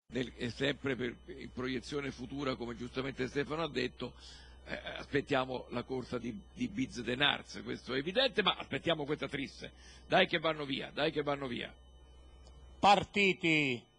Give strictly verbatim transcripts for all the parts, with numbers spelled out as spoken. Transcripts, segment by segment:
nel, e sempre per, in proiezione futura, come giustamente Stefano ha detto, eh, aspettiamo la corsa di, di Biz Denars, questo è evidente, ma aspettiamo questa trisse. Dai che vanno via, dai che vanno via. Partiti.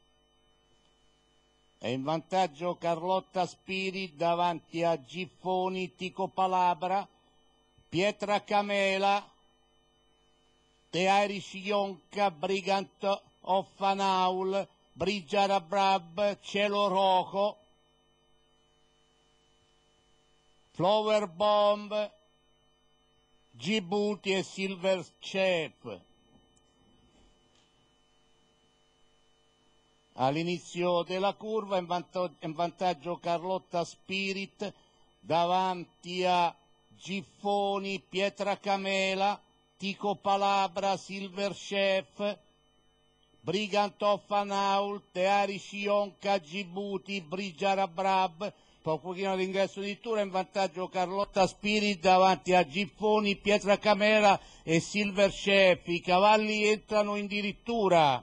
È in vantaggio Carlotta Spiri davanti a Giffoni, Tico Palabra, Pietra Camela, The Irish Yonca, Brigant of Fanaul, Brigia Rabrab, Cielo Roco, Flower Bomb, Djibouti e Silver Chef. All'inizio della curva in vantaggio, in vantaggio Carlotta Spirit davanti a Giffoni, Pietra Camela, Tico Palabra, Silver Chef, Brigant of Fanaul, The Irish Yonca, Djibouti, Brigia Rabrab, pochino d'ingresso addirittura in vantaggio Carlotta Spirit davanti a Giffoni, Pietra Camela e Silver Chef. I cavalli entrano in dirittura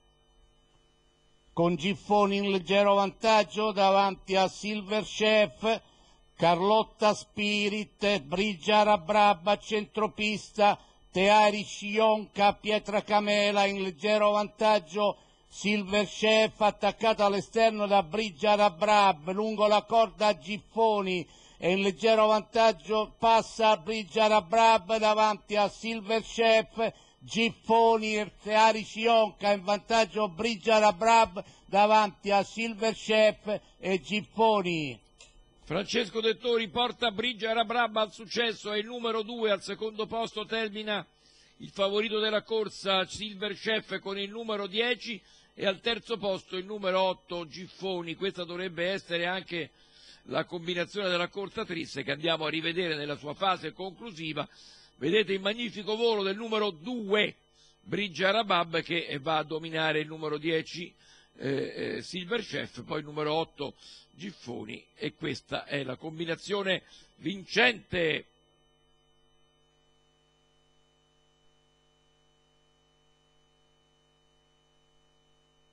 con Giffoni in leggero vantaggio davanti a Silver Chef, Carlotta Spirit, Brigia Rabrab, centropista, The Irish Yonca, Pietra Camela in leggero vantaggio, Silver Chef attaccata all'esterno da Brigia Rabrab, lungo la corda Giffoni e in leggero vantaggio passa Brigia Rabrab davanti a Silver Chef, Giffoni e The Irish Yonca in vantaggio Brigia Rabrab davanti a Silver Chef e Giffoni. Francesco Dettori porta Brigia Rabrab al successo, è il numero due, al secondo posto termina il favorito della corsa Silver Chef con il numero dieci e al terzo posto il numero otto Giffoni. Questa dovrebbe essere anche la combinazione della corsa trisse che andiamo a rivedere nella sua fase conclusiva. Vedete il magnifico volo del numero due Brigia Rabrab che va a dominare il numero dieci eh, eh, Silver Chef, poi il numero otto Giffoni, e questa è la combinazione vincente.